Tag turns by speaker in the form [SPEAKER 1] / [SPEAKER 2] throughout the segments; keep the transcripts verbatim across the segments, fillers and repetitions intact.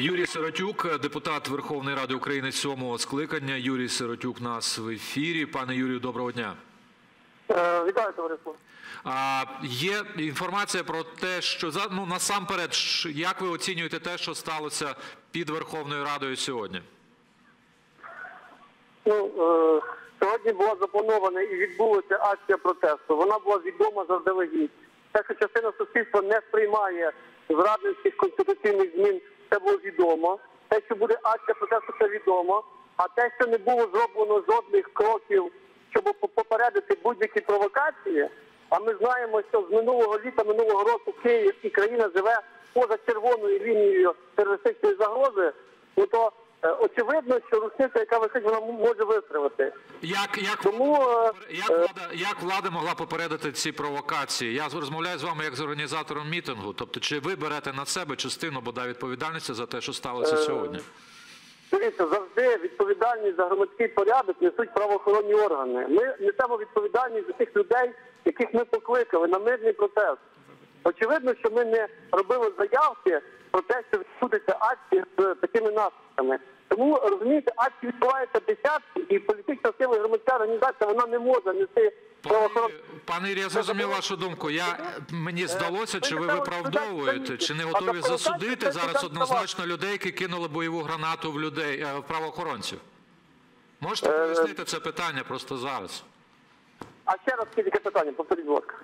[SPEAKER 1] Юрій Сиротюк, депутат Верховної Ради України сьомого скликання. Юрій Сиротюк у нас в ефірі. Пане Юрію, доброго дня.
[SPEAKER 2] Вітаю, товариство.
[SPEAKER 1] Є інформація про те, що, ну, насамперед, як ви оцінюєте те, що сталося під Верховною Радою сьогодні?
[SPEAKER 2] Ну, е, сьогодні була запланована і відбулася акція протесту. Вона була відома заздалегідь. Те, що частина суспільства не сприймає зрадницьких конституційних змін, це було відомо. Те, що буде акція протесту, це відомо. А те, що не було зроблено жодних кроків, щоб попередити будь-які провокації, а ми знаємо, що з минулого літа, минулого року Київ і країна живе поза червоною лінією терористичної загрози, ну то е, очевидно, що рушниця, яка висить, вона може вистрілити.
[SPEAKER 1] Як, як,
[SPEAKER 2] Тому,
[SPEAKER 1] влада, як,
[SPEAKER 2] е,
[SPEAKER 1] влада, як влада могла попередити ці провокації? Я розмовляю з вами як з організатором мітингу. Тобто, чи ви берете на себе частину, бодай, відповідальності за те, що сталося е, сьогодні?
[SPEAKER 2] Дивіться, завжди відповідальність за громадський порядок несуть правоохоронні органи. Ми несемо відповідальність за тих людей, яких ми покликали на мирний протест. Очевидно, що ми не робили заявки про те, що відбудеться акції з такими наслідками. Тому, розумієте, акції відбуваються десятки, і політична сила, громадська організація, вона не може нести правоохоронні...
[SPEAKER 1] Пане Юрій, я зрозумів вашу думку. Я, мені здалося, чи ви виправдовуєте, чи не готові засудити зараз однозначно людей, які кинули бойову гранату в людей, в правоохоронців? Можете пояснити це питання просто зараз?
[SPEAKER 2] А ще раз таке питання, повторіть, будь ласка.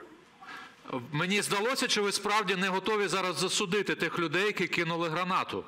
[SPEAKER 1] Мені здалося, чи ви справді не готові зараз засудити тих людей, які кинули гранату?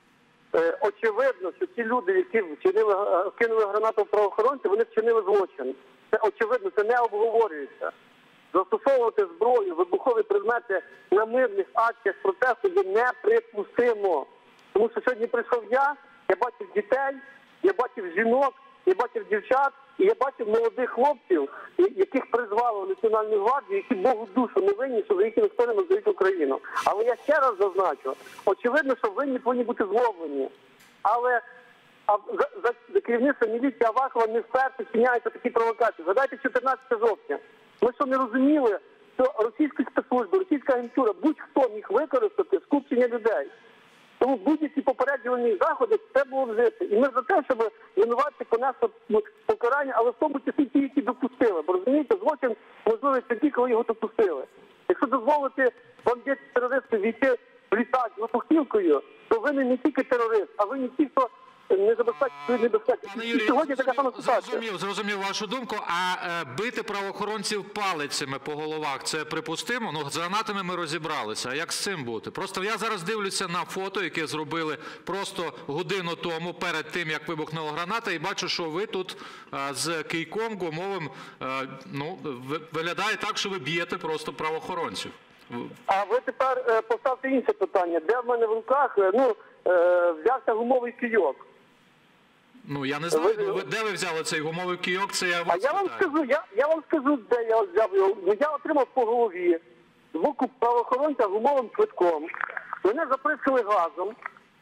[SPEAKER 2] Е, очевидно, що ті люди, які вчинили, кинули гранату в правоохоронців, вони вчинили злочин. Це очевидно, це не обговорюється. Застосовувати зброю, вибухові предмети на мирних акціях протесту є неприпустимо. Тому що сьогодні прийшов я, я бачив дітей, я бачив жінок, я бачив дівчат, і я бачив молодих хлопців, яких призвали в Національну гвардію, які Богу душу не винні, що за їхніми спинами здають Україну. Але я ще раз зазначу, очевидно, що винні повинні бути зловлені. Але а за, за, за керівництво міліції Авакова не вперше вчиняються такі провокації. Згадайте чотирнадцяте жовтня. Ми що не розуміли, що російські спецслужби, російська агентура, будь-хто міг використати скупчення людей. Тому будь-які попереджувальні заходи це було вжити. І ми за те, щоб винуватці понесли покарання, але в тому числі ті, які допустили. Бо розумієте, злочин можливий тоді, коли його допустили. Якщо дозволити бандитам терористу війти в літак з вибухівкою, то винен не тільки терорист, а винен ті, хто не забезпечить свою небезпеку.
[SPEAKER 1] Пане Юрію,
[SPEAKER 2] сьогодні така сама ситуація.
[SPEAKER 1] Зрозумів, зрозумів вашу думку. А е, бити правоохоронців палицями по головах – це припустимо? Ну, з гранатами ми розібралися. А як з цим бути? Просто я зараз дивлюся на фото, яке зробили просто годину тому, перед тим, як вибухнула граната, і бачу, що ви тут е, з кийком гумовим, е, ну, виглядає так, що ви б'єте просто правоохоронців.
[SPEAKER 2] А ви тепер е, поставте інше питання. Де в мене в руках, е, ну, е, взявся гумовий кийок?
[SPEAKER 1] Ну, я не знаю, ви, де ви взяли цей гумовий кийок, це я вас
[SPEAKER 2] А я вам скажу, я, я вам скажу, де я взяв його. Я отримав по голові з боку правоохоронця гумовим квитком. Мене заприскали газом.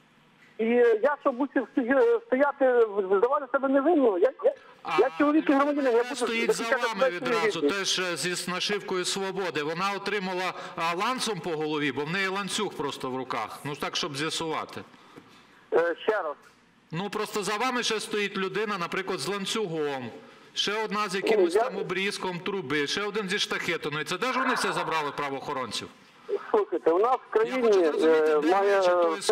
[SPEAKER 2] І я, що мусив стояти, здавати себе невинно. Я, я, я чоловік і громадянин. Я буду
[SPEAKER 1] стоїть за вами відразу, теж зі нашивкою «Свободи». Вона отримала а, ланцом по голові, бо в неї ланцюг просто в руках. Ну, так, щоб з'ясувати.
[SPEAKER 2] Е, ще раз.
[SPEAKER 1] Ну, просто за вами ще стоїть людина, наприклад, з ланцюгом. Ще одна з якимось там обрізком труби, ще один зі штахетиною. Це теж вони все забрали правоохоронців?
[SPEAKER 2] Слухайте, у нас в країні має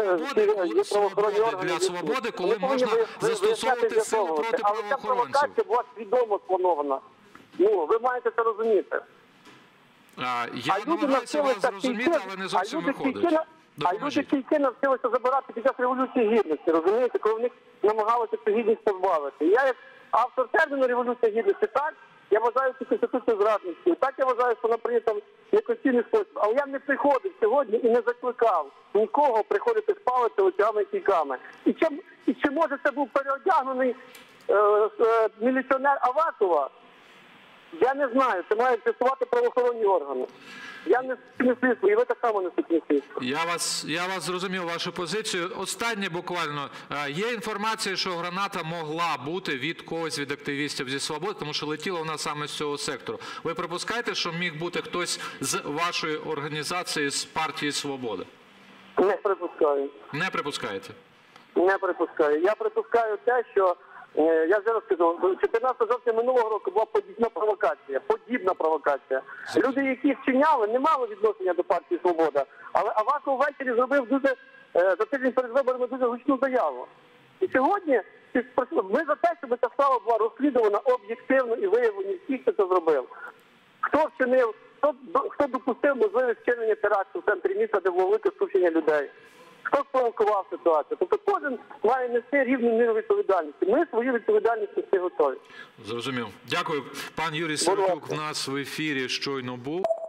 [SPEAKER 1] свободи для свободи, коли можна застосовувати силу проти правоохоронців.
[SPEAKER 2] Але ця провокація була свідомо спланована. Ну, ви маєте це розуміти.
[SPEAKER 1] А, я намагаюся вас зрозуміти, але не зовсім виходить.
[SPEAKER 2] А люди тільки навчилися забирати під час Революції Гідності, розумієте, коли в них намагалися цю гідність позбавити. Я як автор терміну Революція Гідності, так, я вважаю цю Конституцію зрадницькою, так я вважаю, що вона прийнята в неконституційний спосіб. Але я не приходив сьогодні і не закликав нікого приходити спалити оцями і кійками. І чи, і чи може це був переодягнений е, е, міліціонер Авакова? Я не знаю, це мають з'ясувати правоохоронні органи. Я не слідство, і ви так само не слідство.
[SPEAKER 1] Я вас, я вас зрозумів, вашу позицію. Останнє буквально. Є інформація, що граната могла бути від когось, від активістів зі «Свободи», тому що летіла вона саме з цього сектору. Ви припускаєте, що міг бути хтось з вашої організації, з партії «Свобода»?
[SPEAKER 2] Не припускаю.
[SPEAKER 1] Не припускаєте?
[SPEAKER 2] Не припускаю. Я припускаю те, що, е, я вже розказав, чотирнадцятого жовтня минулого року була подібна провокація. Подібна провокація. Люди, які вчиняли, не мали відношення до партії «Свобода». Але Аваков ввечері зробив дуже, е, за тиждень перед виборами дуже гучну заяву. І сьогодні ми за те, щоб ця справа була розслідувана об'єктивно і виявлені всі, хто це зробив. Хто вчинив, хто, хто допустив можливість вчинення теракту в центрі міста, де було велике скупчення людей. Хто спровокував ситуацію? Тобто кожен має нести рівну міру відповідальності. Ми свою відповідальність нести готові.
[SPEAKER 1] Зрозумів. Дякую. Пан Юрій Сиротюк в нас в ефірі щойно був.